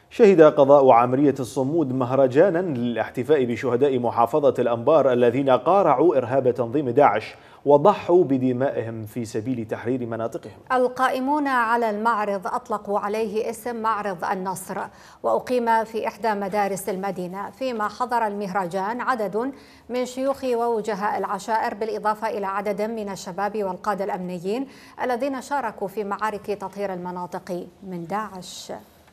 شهد قضاء عملية الصمود مهرجانا للاحتفاء بشهداء محافظة الأنبار الذين قارعوا إرهاب تنظيم داعش وضحوا بدمائهم في سبيل تحرير مناطقهم. القائمون على المعرض أطلقوا عليه اسم معرض النصر، وأقيم في إحدى مدارس المدينة، فيما حضر المهرجان عدد من شيوخ ووجهاء العشائر بالإضافة إلى عدد من الشباب والقادة الأمنيين الذين شاركوا في معارك تطهير المناطق من داعش.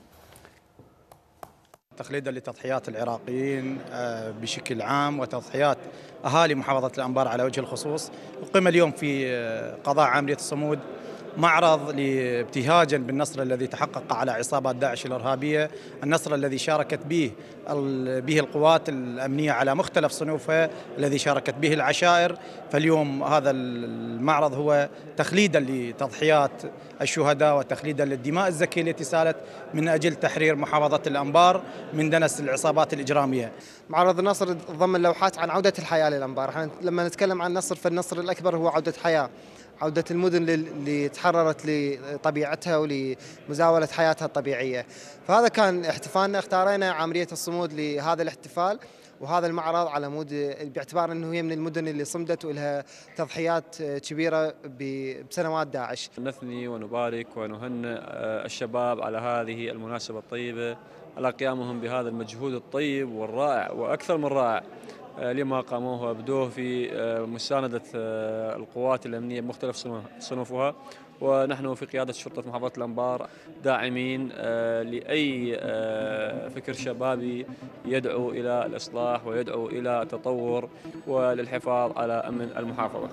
تخليدا لتضحيات العراقيين بشكل عام وتضحيات أهالي محافظة الأنبار على وجه الخصوص، أقيم اليوم في قضاء عملية الصمود معرض لابتهاجا بالنصر الذي تحقق على عصابات داعش الإرهابية، النصر الذي شاركت به القوات الأمنية على مختلف صنوفها، الذي شاركت به العشائر. فاليوم هذا المعرض هو تخليدا لتضحيات الشهداء وتخليدا للدماء الزكية التي سالت من أجل تحرير محافظة الأنبار من دنس العصابات الإجرامية. معرض النصر ضمن لوحات عن عودة الحياة للأنبار. احنا لما نتكلم عن النصر فالنصر الأكبر هو عودة حياة، عودة المدن اللي تحررت لطبيعتها ولمزاولة حياتها الطبيعية. فهذا كان احتفالنا، اختارينا عملية الصمود لهذا الاحتفال وهذا المعرض على مود باعتبار أنه هي من المدن اللي صمدت ولها تضحيات كبيرة بسنوات داعش. نثني ونبارك ونهنئ الشباب على هذه المناسبة الطيبة، على قيامهم بهذا المجهود الطيب والرائع وأكثر من رائع لما قاموه وابدوه في مساندة القوات الأمنية بمختلف صنوفها. ونحن في قيادة شرطة محافظة الأنبار داعمين لأي فكر شبابي يدعو إلى الإصلاح ويدعو إلى التطور وللحفاظ على أمن المحافظة.